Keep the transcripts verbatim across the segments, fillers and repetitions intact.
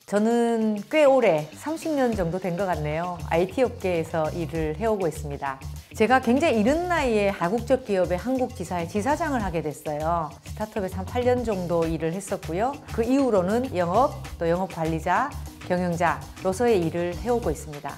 저는 꽤 오래, 삼십 년 정도 된 것 같네요. 아이티 업계에서 일을 해오고 있습니다. 제가 굉장히 이른 나이에 다국적 기업의 한국 지사의 지사장을 하게 됐어요. 스타트업에서 한 팔 년 정도 일을 했었고요. 그 이후로는 영업, 또 영업 관리자, 경영자로서의 일을 해오고 있습니다.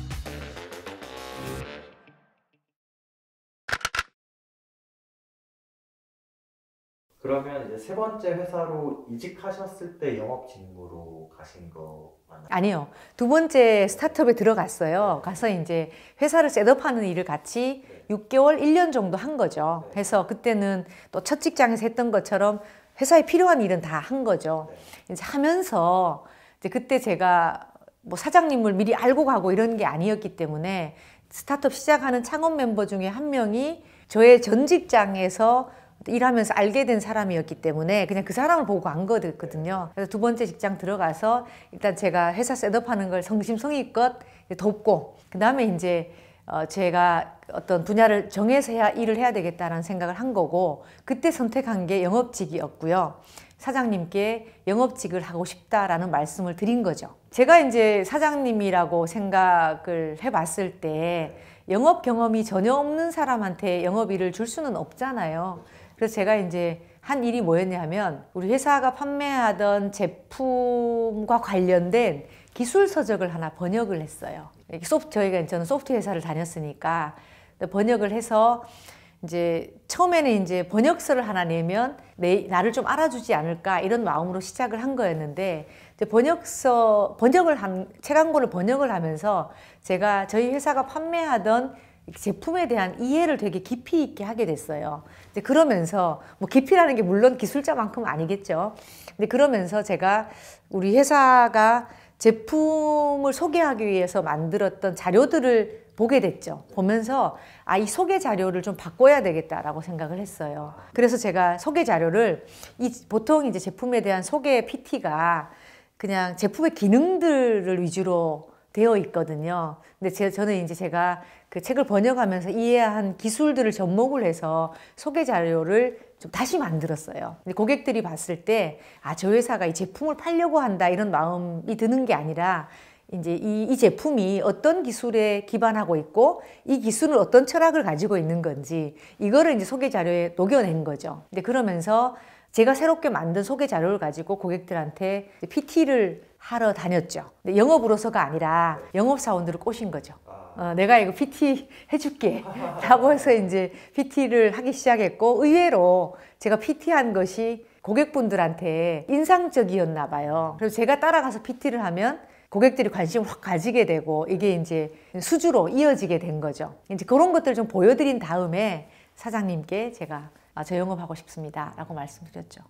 그러면 이제 세 번째 회사로 이직하셨을 때 영업 직무로 가신 거 맞나요? 아니요. 두 번째 스타트업에 들어갔어요. 가서 이제 회사를 셋업하는 일을 같이 육 개월, 일 년 정도 한 거죠. 그래서 그때는 또 첫 직장에서 했던 것처럼 회사에 필요한 일은 다 한 거죠. 이제 하면서 이제 그때 제가 뭐 사장님을 미리 알고 가고 이런 게 아니었기 때문에 스타트업 시작하는 창업 멤버 중에 한 명이 저의 전 직장에서 일하면서 알게 된 사람이었기 때문에 그냥 그 사람을 보고 간 거거든요. 그래서 두 번째 직장 들어가서 일단 제가 회사 셋업하는 걸 성심성의껏 돕고, 그 다음에 이제 어 제가 어떤 분야를 정해서 해야 일을 해야 되겠다라는 생각을 한 거고, 그때 선택한 게 영업직이었고요. 사장님께 영업직을 하고 싶다라는 말씀을 드린 거죠. 제가 이제 사장님이라고 생각을 해봤을 때 영업 경험이 전혀 없는 사람한테 영업 일을 줄 수는 없잖아요. 그래서 제가 이제 한 일이 뭐였냐면, 우리 회사가 판매하던 제품과 관련된 기술 서적을 하나 번역을 했어요. 소프트, 저희가 저는 소프트 회사를 다녔으니까 번역을 해서 이제 처음에는 이제 번역서를 하나 내면 내, 나를 좀 알아주지 않을까 이런 마음으로 시작을 한 거였는데, 이제 번역서 번역을 한 책 한 권을 번역을 하면서 제가 저희 회사가 판매하던 제품에 대한 이해를 되게 깊이 있게 하게 됐어요. 이제 그러면서 뭐 깊이라는 게 물론 기술자만큼은 아니겠죠. 근데 그러면서 제가 우리 회사가 제품을 소개하기 위해서 만들었던 자료들을 보게 됐죠. 보면서 아, 이 소개 자료를 좀 바꿔야 되겠다라고 생각을 했어요. 그래서 제가 소개 자료를 이 보통 이제 제품에 대한 소개 피티가 그냥 제품의 기능들을 위주로 되어 있거든요. 근데 제, 저는 이제 제가 그 책을 번역하면서 이해한 기술들을 접목을 해서 소개 자료를 좀 다시 만들었어요. 근데 고객들이 봤을 때, 아, 저 회사가 이 제품을 팔려고 한다 이런 마음이 드는 게 아니라, 이제 이, 이 제품이 어떤 기술에 기반하고 있고 이 기술은 어떤 철학을 가지고 있는 건지 이거를 이제 소개 자료에 녹여낸 거죠. 근데 그러면서 제가 새롭게 만든 소개 자료를 가지고 고객들한테 피티를 하러 다녔죠. 근데 영업으로서가 아니라 영업사원들을 꼬신 거죠. 어, 내가 이거 피티 해줄게 라고 해서 이제 피티를 하기 시작했고, 의외로 제가 피티한 것이 고객분들한테 인상적이었나 봐요. 그래서 제가 따라가서 피티를 하면 고객들이 관심을 확 가지게 되고 이게 이제 수주로 이어지게 된 거죠. 이제 그런 것들을 좀 보여드린 다음에 사장님께 제가 아, 저 영업하고 싶습니다 라고 말씀드렸죠.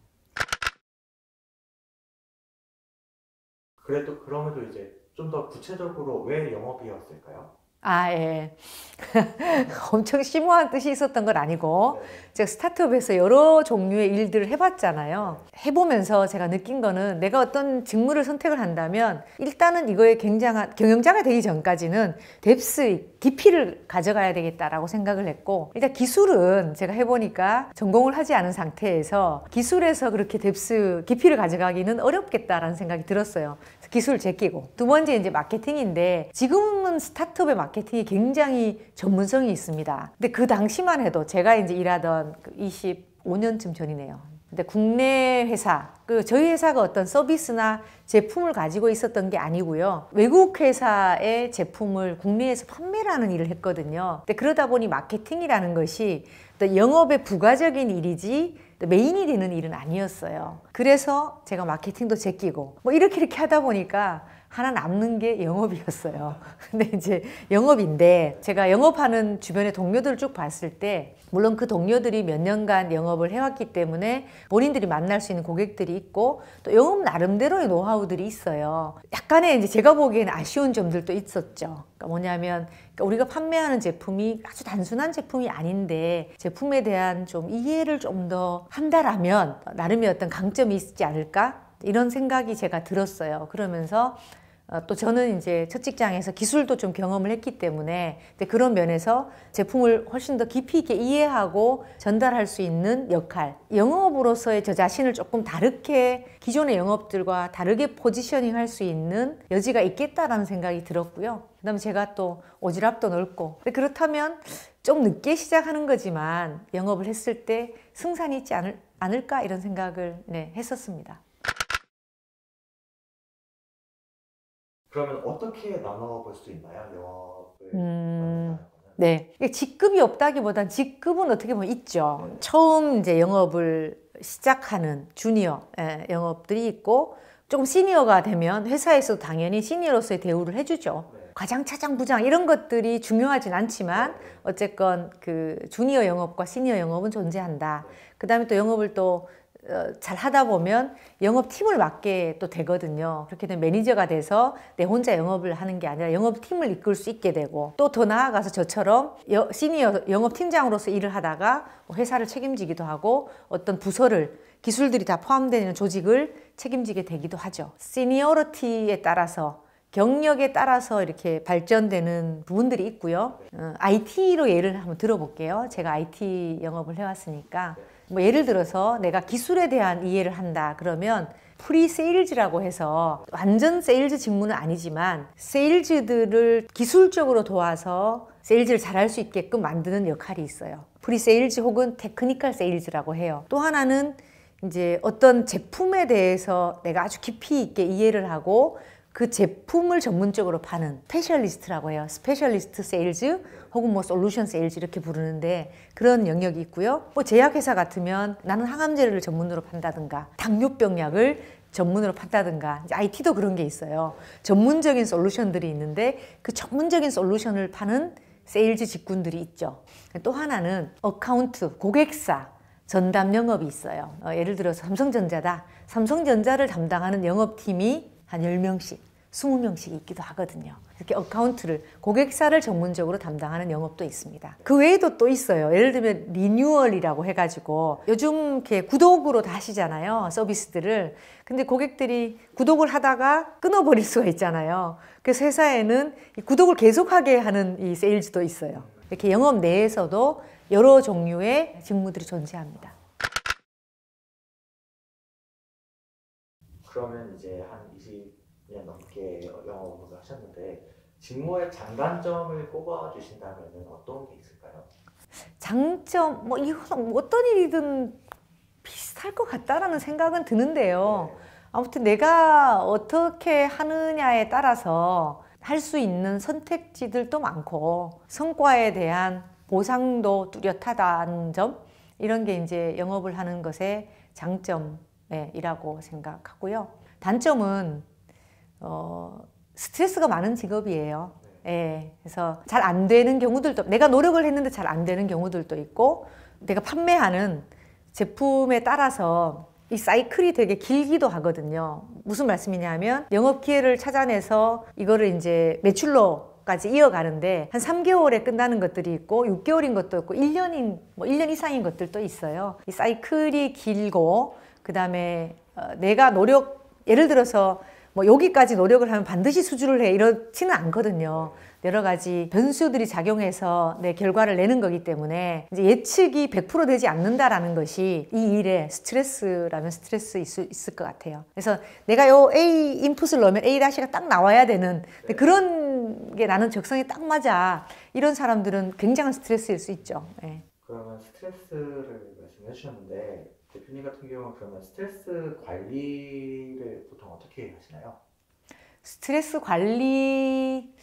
그래도 그럼에도 이제 좀 더 구체적으로 왜 영업이었을까요? 아, 예. 엄청 심오한 뜻이 있었던 건 아니고, 네. 제가 스타트업에서 여러 종류의 일들을 해봤잖아요. 해보면서 제가 느낀 거는, 내가 어떤 직무를 선택을 한다면 일단은 이거에 굉장한 경영자가 되기 전까지는 뎁스, 깊이를 가져가야 되겠다라고 생각을 했고, 일단 기술은 제가 해보니까 전공을 하지 않은 상태에서 기술에서 그렇게 뎁스, 깊이를 가져가기는 어렵겠다라는 생각이 들었어요. 기술을 제끼고. 두 번째 이제 마케팅인데, 지금은 스타트업의 마케팅이 굉장히 전문성이 있습니다. 근데 그 당시만 해도 제가 이제 일하던 이십오 년쯤 전이네요. 근데 국내 회사, 그 저희 회사가 어떤 서비스나 제품을 가지고 있었던 게 아니고요. 외국 회사의 제품을 국내에서 판매를 하는 일을 했거든요. 근데 그러다 보니 마케팅이라는 것이 또 영업의 부가적인 일이지 메인이 되는 일은 아니었어요. 그래서 제가 마케팅도 제끼고 뭐 이렇게 이렇게 하다 보니까 하나 남는 게 영업이었어요. 근데 이제 영업인데, 제가 영업하는 주변의 동료들을 쭉 봤을 때, 물론 그 동료들이 몇 년간 영업을 해왔기 때문에 본인들이 만날 수 있는 고객들이 있고 또 영업 나름대로의 노하우들이 있어요. 약간의 이제 제가 보기에는 아쉬운 점들도 있었죠. 그러니까 뭐냐면, 그러니까 우리가 판매하는 제품이 아주 단순한 제품이 아닌데 제품에 대한 좀 이해를 좀 더 한다라면 나름의 어떤 강점이 있지 않을까? 이런 생각이 제가 들었어요. 그러면서 어, 또 저는 이제 첫 직장에서 기술도 좀 경험을 했기 때문에 그런 면에서 제품을 훨씬 더 깊이 있게 이해하고 전달할 수 있는 역할, 영업으로서의 저 자신을 조금 다르게 기존의 영업들과 다르게 포지셔닝 할 수 있는 여지가 있겠다라는 생각이 들었고요. 그 다음에 제가 또 오지랖도 넓고, 그렇다면 좀 늦게 시작하는 거지만 영업을 했을 때 승산이 있지 않을, 않을까 이런 생각을 네, 했었습니다. 그러면 어떻게 나눠볼 수 있나요? 영업을 음, 만든다는 거는? 네. 이게 직급이 없다기보단 직급은 어떻게 보면 있죠. 네. 처음 이제 영업을 시작하는 주니어 예, 영업들이 있고, 조금 시니어가 되면 회사에서도 당연히 시니어로서의 대우를 해주죠. 네. 과장, 차장, 부장 이런 것들이 중요하진 않지만 네. 어쨌건 그 주니어 영업과 시니어 영업은 존재한다. 네. 그 다음에 또 영업을 또 어, 잘 하다 보면 영업팀을 맡게 또 되거든요. 그렇게 되면 매니저가 돼서 내 혼자 영업을 하는 게 아니라 영업팀을 이끌 수 있게 되고, 또 더 나아가서 저처럼 여, 시니어 영업팀장으로서 일을 하다가 회사를 책임지기도 하고 어떤 부서를, 기술들이 다 포함되는 조직을 책임지게 되기도 하죠. 시니어리티에 따라서, 경력에 따라서 이렇게 발전되는 부분들이 있고요. 어, 아이티로 예를 한번 들어볼게요. 제가 아이티 영업을 해왔으니까. 뭐 예를 들어서 내가 기술에 대한 이해를 한다 그러면 프리세일즈라고 해서 완전 세일즈 직무는 아니지만 세일즈들을 기술적으로 도와서 세일즈를 잘할 수 있게끔 만드는 역할이 있어요. 프리세일즈 혹은 테크니컬 세일즈라고 해요. 또 하나는 이제 어떤 제품에 대해서 내가 아주 깊이 있게 이해를 하고 그 제품을 전문적으로 파는 스페셜리스트라고 해요. 스페셜리스트 세일즈 혹은 뭐 솔루션 세일즈 이렇게 부르는데, 그런 영역이 있고요. 뭐 제약회사 같으면 나는 항암제를 전문으로 판다든가 당뇨병약을 전문으로 판다든가, 이제 아이티도 그런 게 있어요. 전문적인 솔루션들이 있는데 그 전문적인 솔루션을 파는 세일즈 직군들이 있죠. 또 하나는 어카운트, 고객사 전담 영업이 있어요. 어, 예를 들어서 삼성전자다. 삼성전자를 담당하는 영업팀이 한 열 명씩, 이십 명씩 있기도 하거든요. 이렇게 어카운트를, 고객사를 전문적으로 담당하는 영업도 있습니다. 그 외에도 또 있어요. 예를 들면 리뉴얼이라고 해가지고 요즘 이렇게 구독으로 다 하시잖아요. 서비스들을. 근데 고객들이 구독을 하다가 끊어버릴 수가 있잖아요. 그래서 회사에는 이 구독을 계속하게 하는 이 세일즈도 있어요. 이렇게 영업 내에서도 여러 종류의 직무들이 존재합니다. 그러면 이제 한 이십 년 넘게 영업을 하셨는데 직무의 장단점을 꼽아 주신다면 어떤 게 있을까요? 장점, 뭐 이건 어떤 일이든 비슷할 것 같다라는 생각은 드는데요. 네. 아무튼 내가 어떻게 하느냐에 따라서 할 수 있는 선택지들도 많고 성과에 대한 보상도 뚜렷하다는 점, 이런 게 이제 영업을 하는 것의 장점이라고 생각하고요. 단점은 어, 스트레스가 많은 직업이에요. 예, 그래서 잘 안 되는 경우들도, 내가 노력을 했는데 잘 안 되는 경우들도 있고, 내가 판매하는 제품에 따라서 이 사이클이 되게 길기도 하거든요. 무슨 말씀이냐면 영업 기회를 찾아내서 이거를 이제 매출로까지 이어가는데 한 삼 개월에 끝나는 것들이 있고 육 개월인 것도 있고 일 년인 뭐 일 년 이상인 것들도 있어요. 이 사이클이 길고, 그다음에 어, 내가 노력, 예를 들어서 뭐 여기까지 노력을 하면 반드시 수주를 해 이렇지는 않거든요. 여러 가지 변수들이 작용해서 내 결과를 내는 거기 때문에 이제 예측이 백 퍼센트 되지 않는다라는 것이 이 일에 스트레스라면 스트레스일 수 있을 것 같아요. 그래서 내가 요 A 인풋을 넣으면 A 다시가 딱 나와야 되는, 근데 그런 게 나는 적성에 딱 맞아, 이런 사람들은 굉장한 스트레스일 수 있죠. 네. 그러면 스트레스를 말씀해 주셨는데 대표님 같은 경우는 그러면 스트레스 관리를 보통 어떻게 하시나요? 스트레스 관리를요.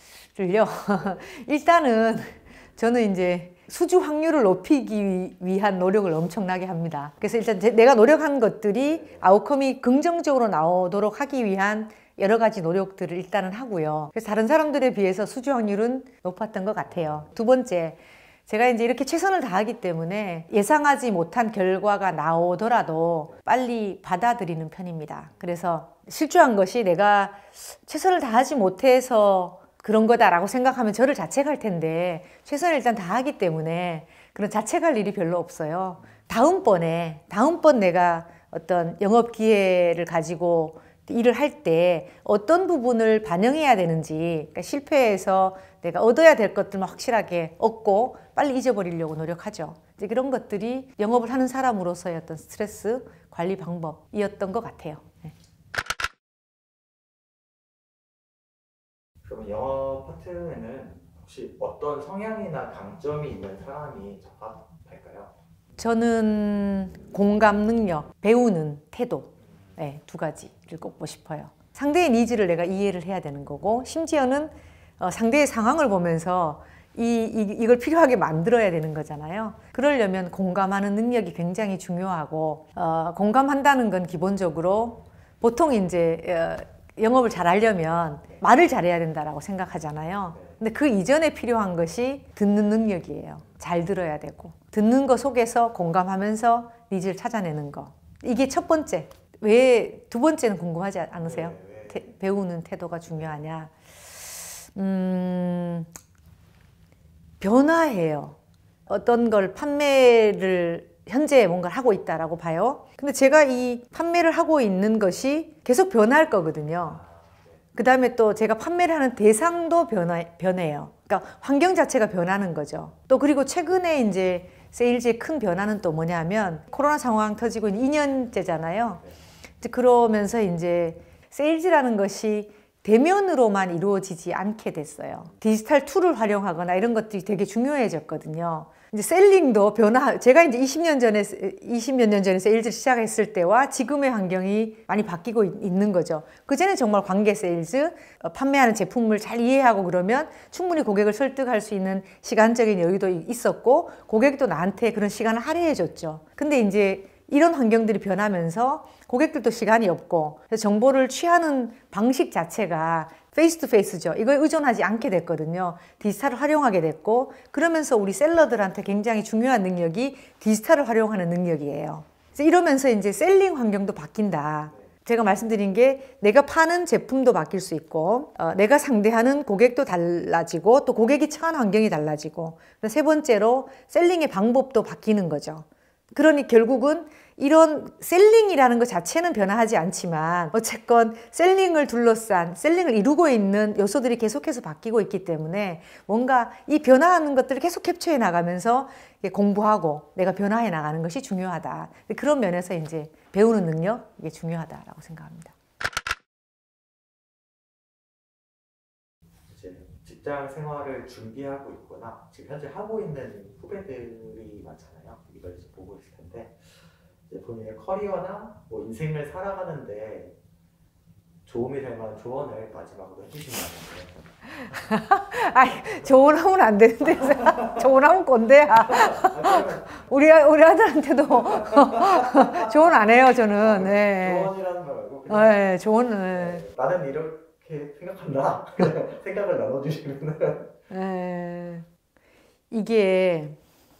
일단은 저는 이제 수주 확률을 높이기 위한 노력을 엄청나게 합니다. 그래서 일단 제, 내가 노력한 것들이 아웃컴이 긍정적으로 나오도록 하기 위한 여러 가지 노력들을 일단은 하고요. 그래서 다른 사람들에 비해서 수주 확률은 높았던 것 같아요. 두 번째, 제가 이제 이렇게 최선을 다하기 때문에 예상하지 못한 결과가 나오더라도 빨리 받아들이는 편입니다. 그래서 실수한 것이 내가 최선을 다하지 못해서 그런 거다라고 생각하면 저를 자책할 텐데, 최선을 일단 다하기 때문에 그런 자책할 일이 별로 없어요. 다음번에, 다음번 내가 어떤 영업 기회를 가지고 일을 할 때 어떤 부분을 반영해야 되는지, 그러니까 실패해서 내가 얻어야 될 것들만 확실하게 얻고 빨리 잊어버리려고 노력하죠. 이제 그런 것들이 영업을 하는 사람으로서의 어떤 스트레스 관리 방법이었던 것 같아요. 네. 그러면 영어 파트에는 혹시 어떤 성향이나 강점이 있는 사람이 적합할까요? 저는 공감 능력, 배우는 태도, 네, 두 가지를 꼽고 싶어요. 상대의 니즈를 내가 이해를 해야 되는 거고, 심지어는 어, 상대의 상황을 보면서 이, 이, 이걸 필요하게 만들어야 되는 거잖아요. 그러려면 공감하는 능력이 굉장히 중요하고, 어, 공감한다는 건 기본적으로 보통 이제 어, 영업을 잘 하려면 말을 잘해야 된다라고 생각하잖아요. 근데 그 이전에 필요한 것이 듣는 능력이에요. 잘 들어야 되고, 듣는 거 속에서 공감하면서 니즈를 찾아내는 거. 이게 첫 번째. 왜 두 번째는 궁금하지 않으세요? 태, 배우는 태도가 중요하냐? 음, 변화해요. 어떤 걸 판매를 현재 뭔가를 하고 있다라고 봐요. 근데 제가 이 판매를 하고 있는 것이 계속 변할 거거든요. 그 다음에 또 제가 판매를 하는 대상도 변화, 변해요. 그러니까 환경 자체가 변하는 거죠. 또 그리고 최근에 이제 세일즈의 큰 변화는 또 뭐냐면 코로나 상황 터지고 이 년째잖아요. 그러면서 이제 세일즈라는 것이 대면으로만 이루어지지 않게 됐어요. 디지털 툴을 활용하거나 이런 것들이 되게 중요해졌거든요. 이제 셀링도 변화, 제가 이제 이십 년 전에, 이십몇 년 전에 세일즈를 시작했을 때와 지금의 환경이 많이 바뀌고 있는 거죠. 그전에 정말 관계 세일즈, 판매하는 제품을 잘 이해하고 그러면 충분히 고객을 설득할 수 있는 시간적인 여유도 있었고, 고객도 나한테 그런 시간을 할애해 줬죠. 근데 이제 이런 환경들이 변하면서 고객들도 시간이 없고, 그래서 정보를 취하는 방식 자체가 페이스 투 페이스죠. 이거에 의존하지 않게 됐거든요. 디지털을 활용하게 됐고, 그러면서 우리 셀러들한테 굉장히 중요한 능력이 디지털을 활용하는 능력이에요. 그래서 이러면서 이제 셀링 환경도 바뀐다. 제가 말씀드린 게 내가 파는 제품도 바뀔 수 있고, 어, 내가 상대하는 고객도 달라지고, 또 고객이 처한 환경이 달라지고, 세 번째로 셀링의 방법도 바뀌는 거죠. 그러니 결국은 이런 셀링이라는 것 자체는 변화하지 않지만 어쨌건 셀링을 둘러싼, 셀링을 이루고 있는 요소들이 계속해서 바뀌고 있기 때문에 뭔가 이 변화하는 것들을 계속 캡처해 나가면서 공부하고 내가 변화해 나가는 것이 중요하다. 그런 면에서 이제 배우는 능력, 이게 중요하다라고 생각합니다. 이제 직장 생활을 준비하고 있거나 지금 현재 하고 있는 후배들이 많잖아요. 이걸 이제 보고 있을 텐데, 이제 본인의 커리어나 뭐 인생을 살아가는데 도움이 될 만한 조언을 마지막으로 해주시면 아니, 조언하면 안 되는데 조언하면 꼰대야. 우리 우리 아들한테도 조언 안 해요, 저는. 네. 조언이라는 말 말고 그냥 네, 조언은. 나는 이렇게 생각한다. 그냥 생각을 나눠주시면. 네. 이게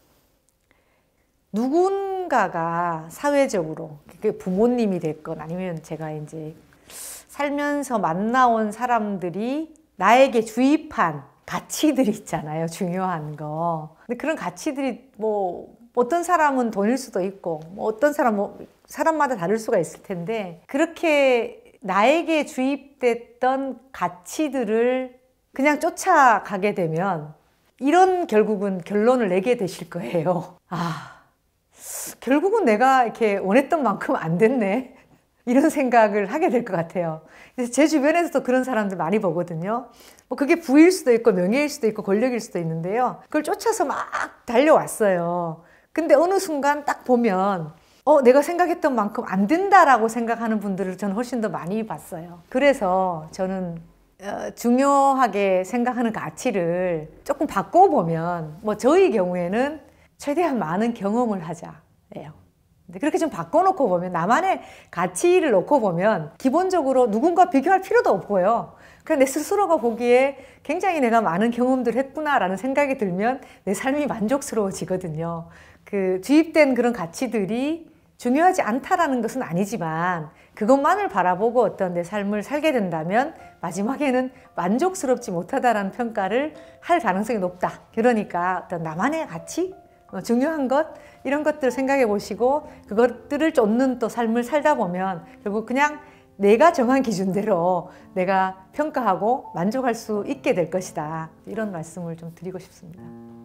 누군가가 사회적으로, 부모님이 됐건 아니면 제가 이제 살면서 만나온 사람들이 나에게 주입한 가치들이 있잖아요. 중요한 거. 근데 그런 가치들이 뭐 어떤 사람은 돈일 수도 있고, 뭐 어떤 사람 뭐 사람마다 다를 수가 있을 텐데, 그렇게 나에게 주입됐던 가치들을 그냥 쫓아가게 되면 이런 결국은 결론을 내게 되실 거예요. 아, 결국은 내가 이렇게 원했던 만큼 안 됐네. 이런 생각을 하게 될 것 같아요. 그래서 제 주변에서도 그런 사람들 많이 보거든요. 뭐 그게 부일 수도 있고 명예일 수도 있고 권력일 수도 있는데요. 그걸 쫓아서 막 달려왔어요. 근데 어느 순간 딱 보면 어, 내가 생각했던 만큼 안 된다라고 생각하는 분들을 저는 훨씬 더 많이 봤어요. 그래서 저는 어, 중요하게 생각하는 가치를 조금 바꿔보면, 뭐 저희 경우에는 최대한 많은 경험을 하자예요. 근데 그렇게 좀 바꿔놓고 보면, 나만의 가치를 놓고 보면 기본적으로 누군가 비교할 필요도 없고요. 그냥 내 스스로가 보기에 굉장히 내가 많은 경험들을 했구나라는 생각이 들면 내 삶이 만족스러워지거든요. 그 주입된 그런 가치들이 중요하지 않다라는 것은 아니지만, 그것만을 바라보고 어떤 내 삶을 살게 된다면 마지막에는 만족스럽지 못하다라는 평가를 할 가능성이 높다. 그러니까 어떤 나만의 가치, 중요한 것, 이런 것들을 생각해 보시고 그것들을 쫓는 또 삶을 살다 보면 결국 그냥 내가 정한 기준대로 내가 평가하고 만족할 수 있게 될 것이다. 이런 말씀을 좀 드리고 싶습니다.